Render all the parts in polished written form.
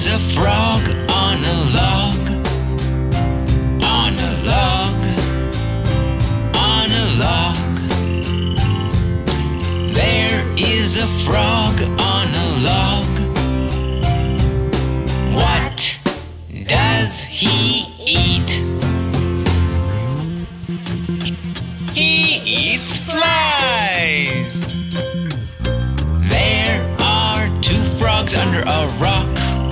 is a frog on a log. On a log. On a log. There is a frog on a log. What does he eat? He eats flies. There are two frogs under a rock.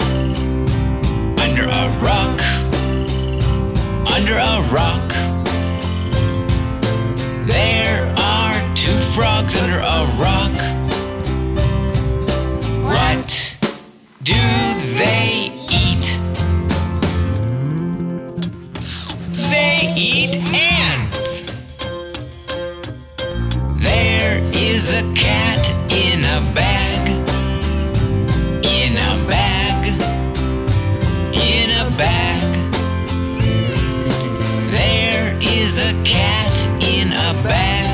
Under a rock. Under a rock. There are two frogs under a rock. What do they eat? They eat ants. There is a cat in a bag. In a bag. In a bag. There is a cat in a bag.